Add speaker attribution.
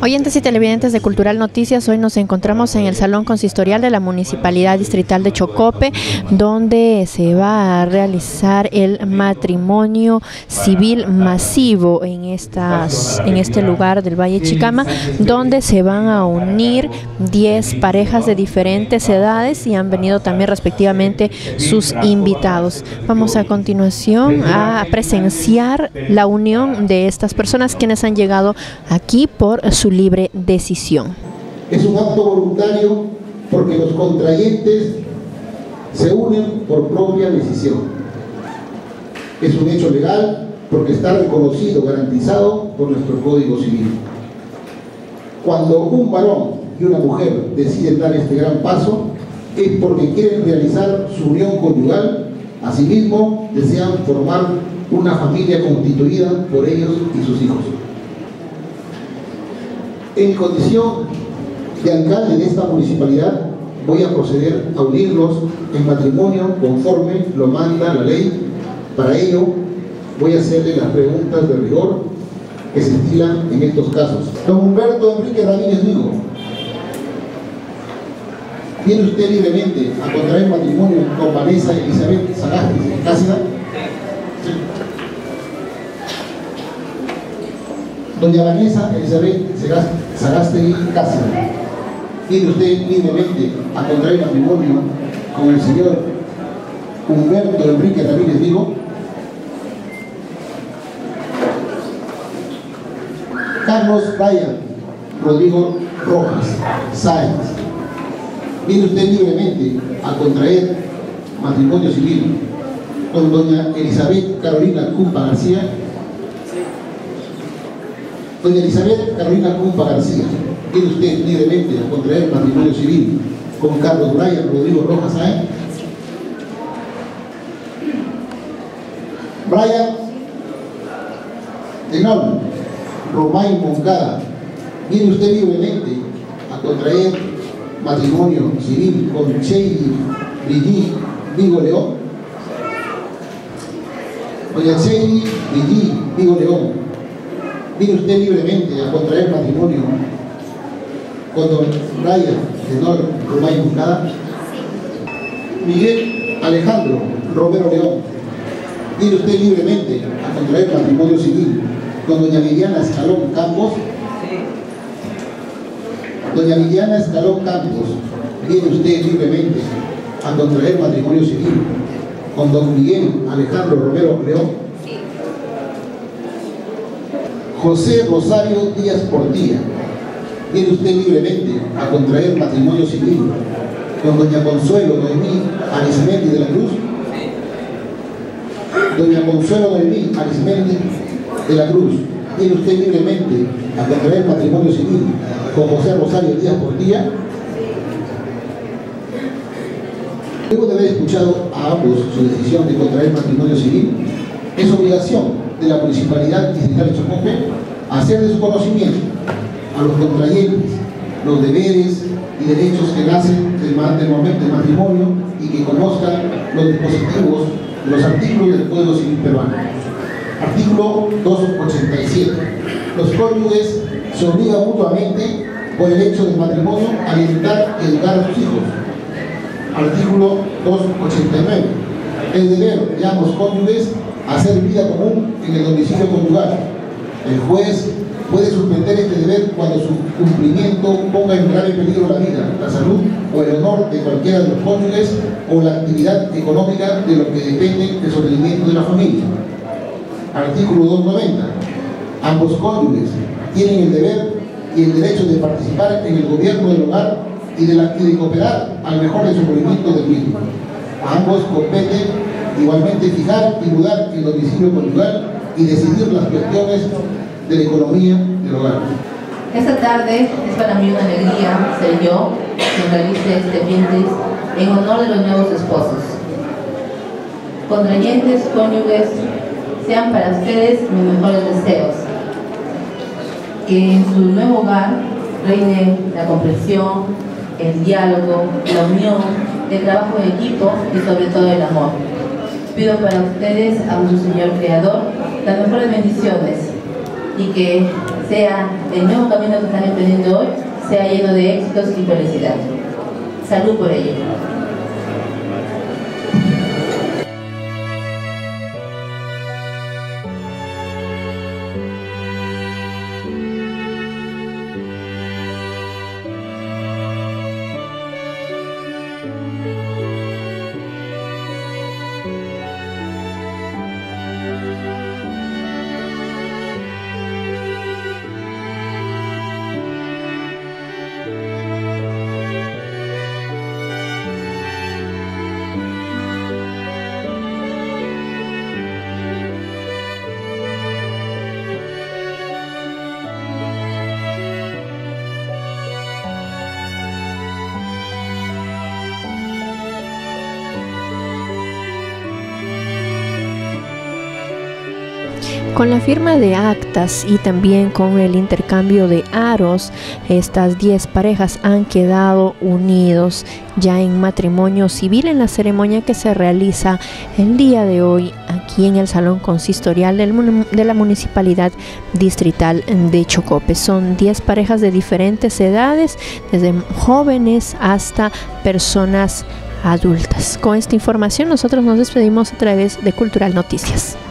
Speaker 1: Oyentes y televidentes de Cultural Noticias, hoy nos encontramos en el Salón Consistorial de la Municipalidad Distrital de Chocope, donde se va a realizar el matrimonio civil masivo en este lugar del Valle Chicama, donde se van a unir 10 parejas de diferentes edades y han venido también respectivamente sus invitados. Vamos a continuación a presenciar la unión de estas personas quienes han llegado aquí por su libre decisión.
Speaker 2: Es un acto voluntario porque los contrayentes se unen por propia decisión. Es un hecho legal porque está reconocido, garantizado por nuestro Código Civil. Cuando un varón y una mujer deciden dar este gran paso, es porque quieren realizar su unión conyugal. Asimismo, desean formar una familia constituida por ellos y sus hijos. En condición de alcalde de esta municipalidad, voy a proceder a unirlos en matrimonio conforme lo manda la ley. Para ello, voy a hacerle las preguntas de rigor que se estilan en estos casos. Don Humberto Enrique Ramírez Vigo, ¿viene usted libremente a contraer matrimonio con Vanessa Elizabeth Sagasti Cáceres? Sí. Doña Vanessa Elizabeth Sagasti Cáceres, ¿viene usted libremente a contraer matrimonio con el señor Humberto Enrique Ramírez Vigo? Carlos Brian Rodrigo Rojas Sáenz, ¿viene usted libremente a contraer matrimonio civil con doña Elizabeth Carolina Cumpa García? Doña Elizabeth Carolina Cumpa García, ¿viene usted libremente a contraer matrimonio civil con Carlos Brian Rodrigo Rojas Sáenz? Brian Tenón Romay Moncada, ¿viene usted libremente a contraer matrimonio civil con Sheili Brigitte Vigo León? Doña Sheili Brigitte Vigo León, ¿viene usted libremente a contraer matrimonio con don Brian Tenor Romay Moncada? Miguel Alejandro Romero León, ¿viene usted libremente a contraer matrimonio civil con doña Liliana Escalón Campos? Doña Liliana Escalón Campos, ¿viene usted libremente a contraer matrimonio civil con don Miguel Alejandro Romero León? José Rosario Díaz Portilla, ¿viene usted libremente a contraer matrimonio civil con doña Consuelo Noemí Arismendi de la Cruz? Doña Consuelo Noemí Arismendi de la Cruz, ¿viene usted libremente a contraer matrimonio civil con José Rosario Díaz Portilla? Luego de haber escuchado a ambos su decisión de contraer matrimonio civil, es obligación de la Municipalidad Distrital de Chocope hacer de su conocimiento a los contrayentes los deberes y derechos que nacen del momento del matrimonio y que conozcan los dispositivos de los artículos del Código Civil peruano. Artículo 287. Los cónyuges se obligan mutuamente por el hecho del matrimonio a alimentar y educar a sus hijos. Artículo 289. El deber de ambos cónyuges hacer vida común en el domicilio conyugal. El juez puede suspender este deber cuando su cumplimiento ponga en grave peligro la vida, la salud o el honor de cualquiera de los cónyuges o la actividad económica de lo que depende del sostenimiento de la familia. Artículo 290. Ambos cónyuges tienen el deber y el derecho de participar en el gobierno del hogar y de cooperar al mejor desenvolvimiento del mismo. A ambos compete igualmente fijar y mudar el domicilio conyugal y decidir las cuestiones de la economía del hogar.
Speaker 3: Esta tarde es para mí una alegría ser yo quien realice este brindis en honor de los nuevos esposos. Contrayentes, cónyuges, sean para ustedes mis mejores deseos. Que en su nuevo hogar reine la comprensión, el diálogo, la unión, el trabajo en equipo y sobre todo el amor. Pido para ustedes, a nuestro Señor Creador, las mejores bendiciones y que sea el nuevo camino que están emprendiendo hoy, sea lleno de éxitos y felicidad. Salud por ello.
Speaker 1: Con la firma de actas y también con el intercambio de aros, estas 10 parejas han quedado unidos ya en matrimonio civil en la ceremonia que se realiza el día de hoy aquí en el Salón Consistorial de la Municipalidad Distrital de Chocope. Son 10 parejas de diferentes edades, desde jóvenes hasta personas adultas. Con esta información nosotros nos despedimos a través de Cultural Noticias.